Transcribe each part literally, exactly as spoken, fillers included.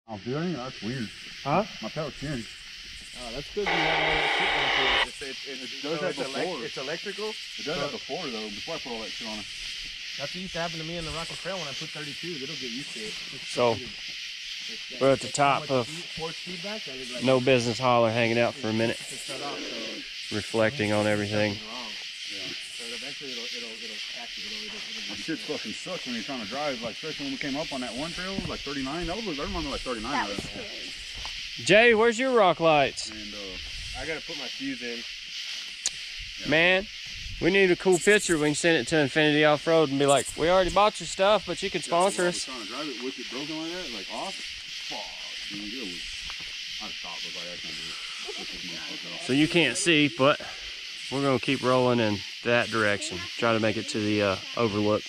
Oh, dude, that's weird. Huh? My pedal's tuned. Oh, that's good. You have all that shit going through it. It's, it's, it's, It does so that it's, before. elect, it's electrical. It does that before though. Before I put all that shit on it. That's what used to happen to me in the Rock and Trail when I put thirty-two. It'll get used to it. It's So it's, we're at the top of feedback, like, No Business Holler, hanging out for a minute, to start off, so reflecting on everything. yeah. So eventually it'll it'll it'll catch it. It'll, it'll, it'll That shit fucking sucks when you're trying to drive. Like especially when we came up on that one trail, like thirty-nine. That was I remember like thirty-nine. That of was that. scary. Jay, where's your rock lights? And uh, I gotta put my fuse in. yeah. Man, we need a cool picture. We can send it to Infinity Off-Road and be like, we already bought your stuff, but you can sponsor us. Trying to drive it with it broken like that, like off. Fuck, dude, it was. I stopped. Was like I can't do it. This is my So you can't see, but we're gonna keep rolling in that direction. Try to make it to the uh, overlook.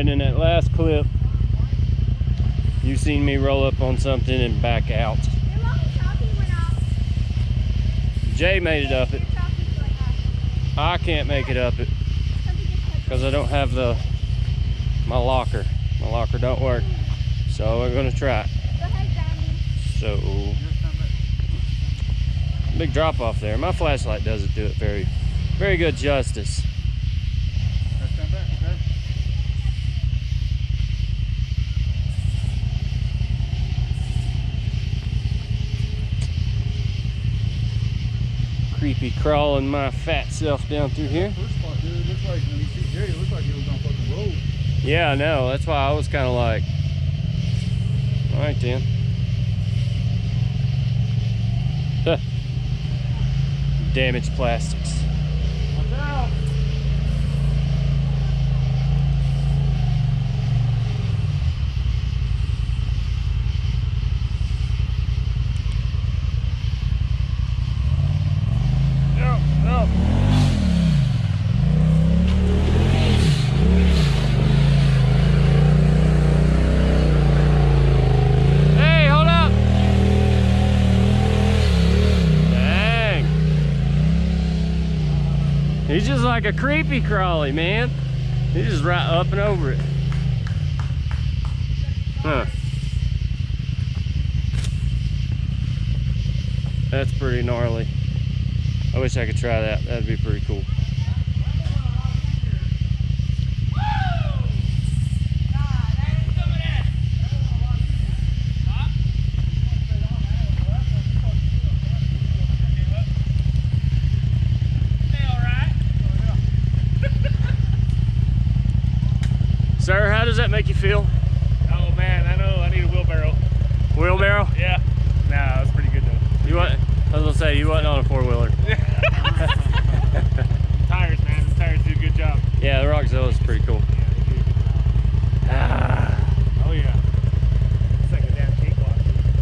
and in that last clip, you seen me roll up on something and back out. Jay made it up it. I can't make it up it because I don't have the my locker. My locker don't work. So we're gonna try. So big drop off there. My flashlight doesn't do it very, very good justice. Creepy crawling my fat self down through here. First spot, dude, it looks like when you see Jerry, it looks like he was on fucking road. Yeah, I know. That's why I was kind of like, all right then. Huh. Damaged plastics. Watch out! No, no. Hey, hold up. Dang. He's just like a creepy crawly, man. He's just right up and over it. Huh. That's pretty gnarly. I wish I could try that. That'd be pretty cool. Sir, how does that make you feel? Oh man, I know I need a wheelbarrow. Wheelbarrow? Yeah. Nah, that's pretty good though. You want? I was gonna say you wasn't on a four wheeler. Tires, man. The tires do a good job. Yeah, the Rockzilla is pretty cool. Yeah, they do a good job. Ah, Oh yeah. It's like a damn cakewalk.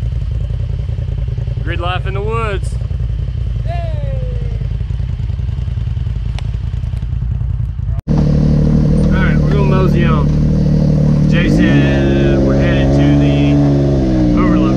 grid life in the woods. All right, we're gonna mosey on. Jay said we're headed to the overlook.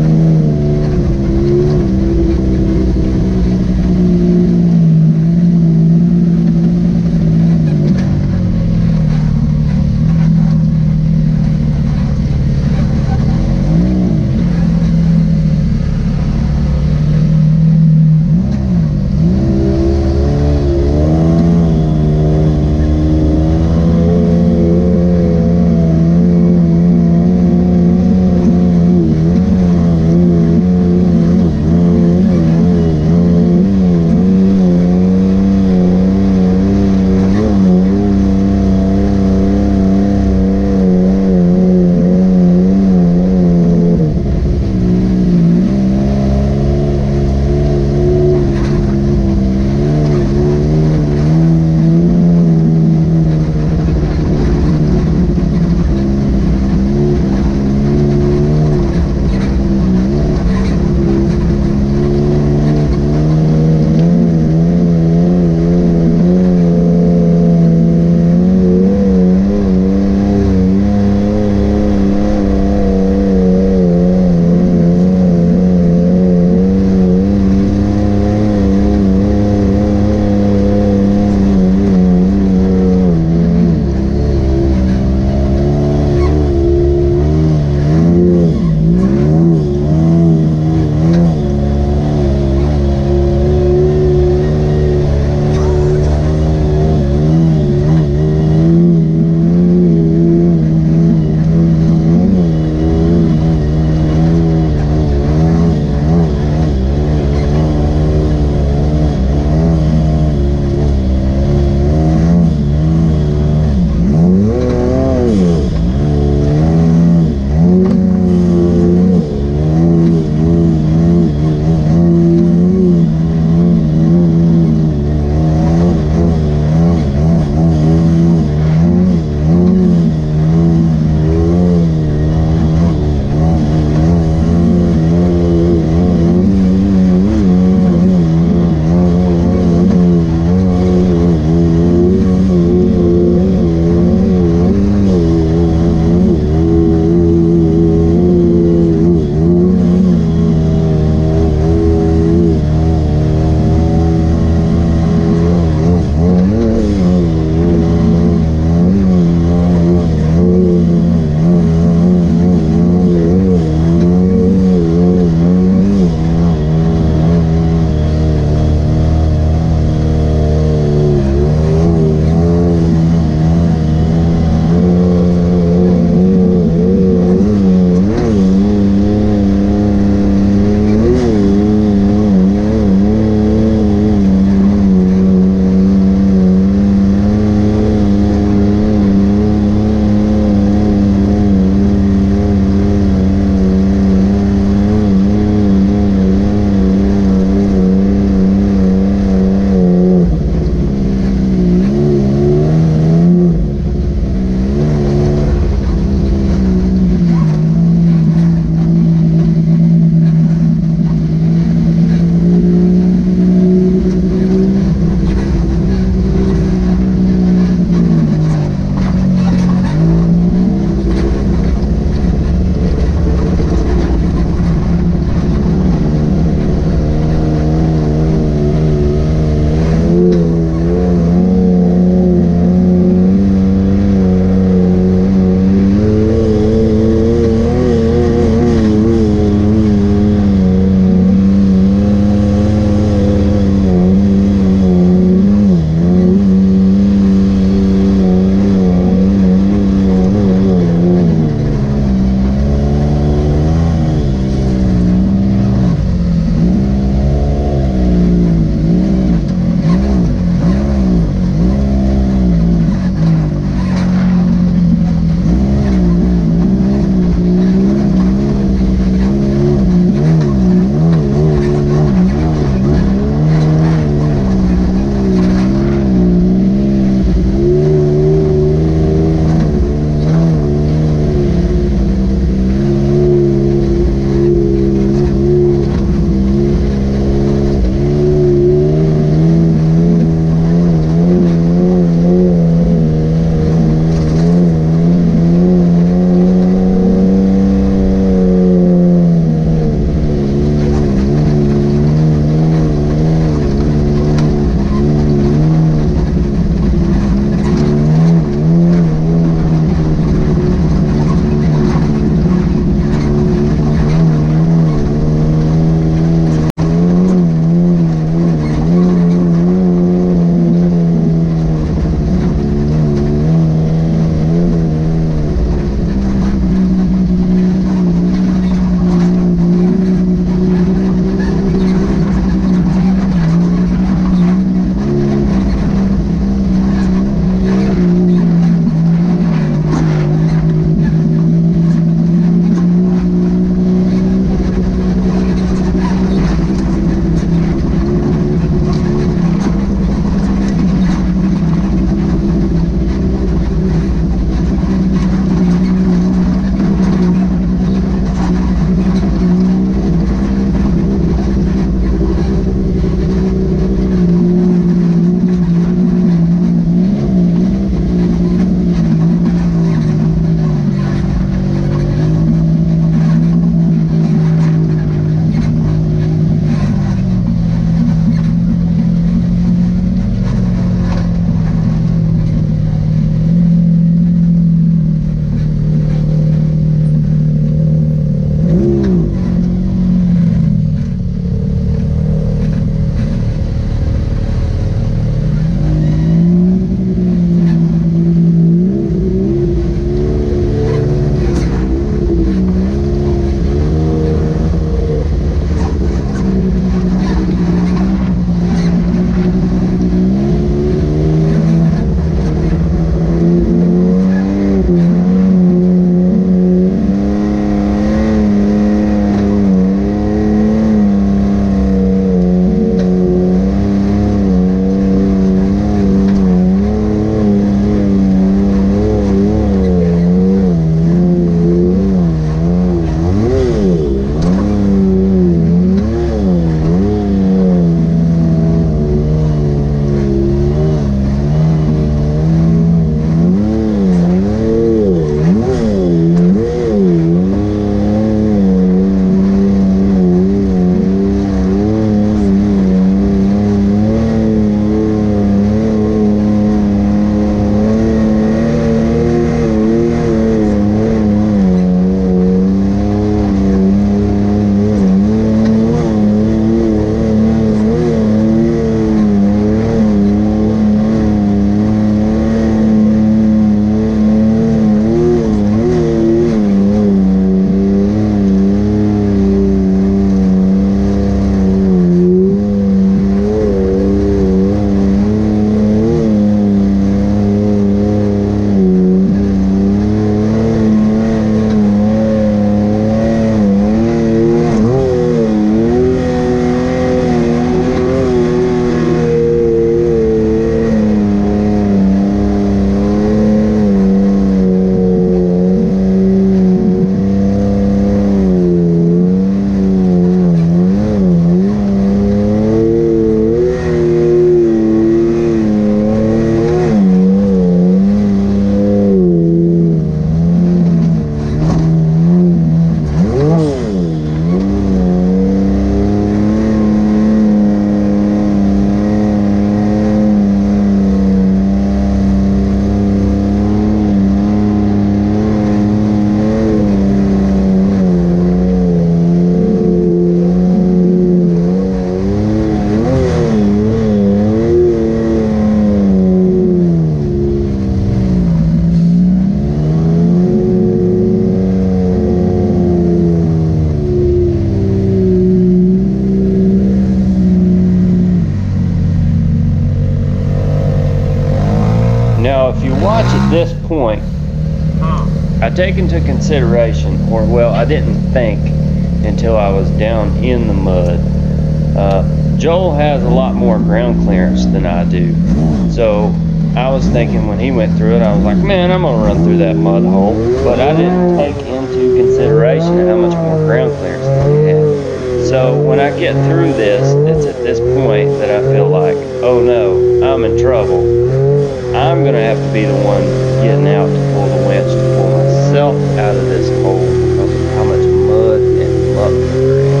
this point, Huh. I take into consideration, or well, I didn't think until I was down in the mud. Uh, Joel has a lot more ground clearance than I do. So I was thinking when he went through it, I was like, man, I'm gonna run through that mud hole. But I didn't take into consideration how much more ground clearance that he had. So when I get through this, it's at this point that I feel like, oh no, I'm in trouble. I'm gonna have to be the one getting out to pull the winch to pull myself out of this hole because of how much mud and muck there is.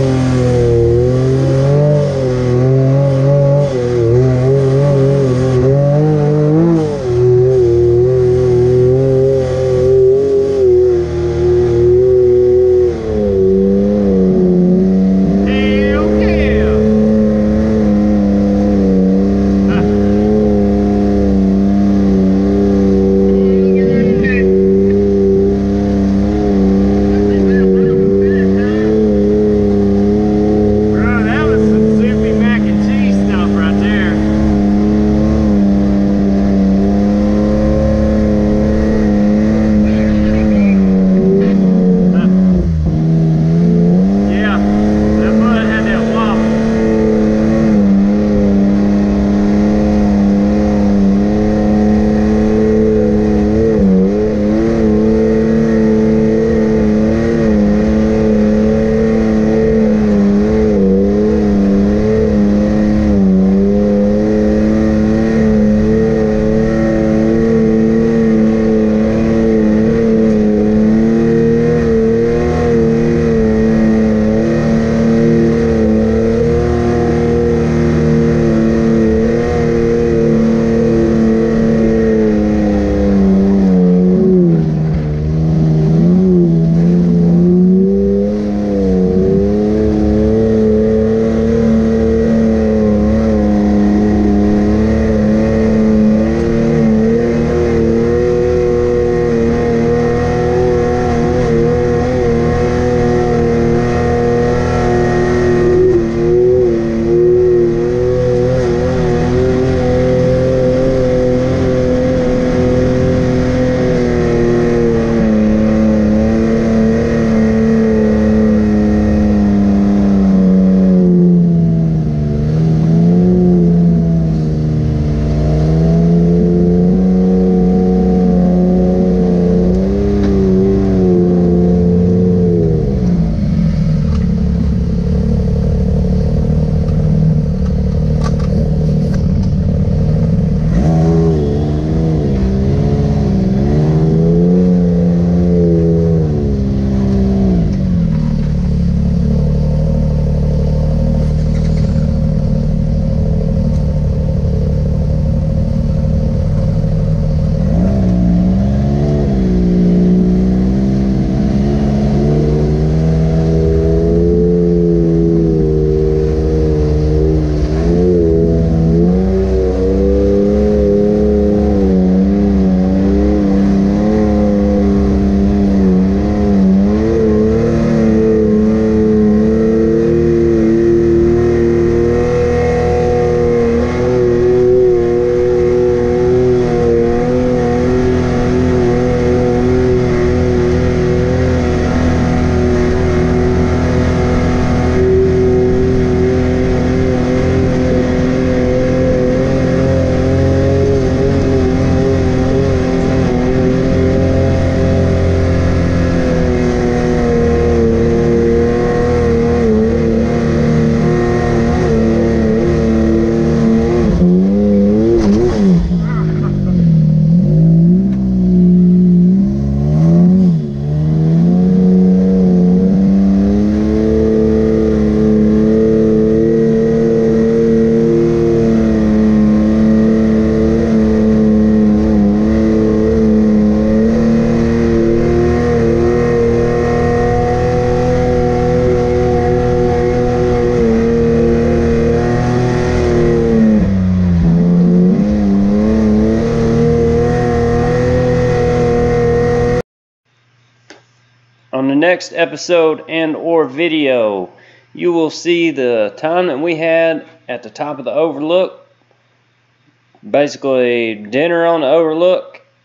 On the next episode and or video, you will see the time that we had at the top of the overlook. Basically dinner on the overlook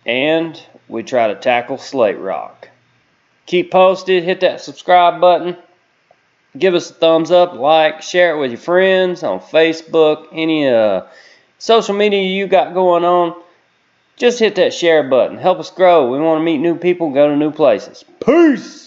and we try to tackle slate rock. Keep posted, hit that subscribe button, give us a thumbs up, like, share it with your friends on Facebook, any uh, social media you got going on. Just hit that share button, help us grow. We want to meet new people, go to new places. Peace!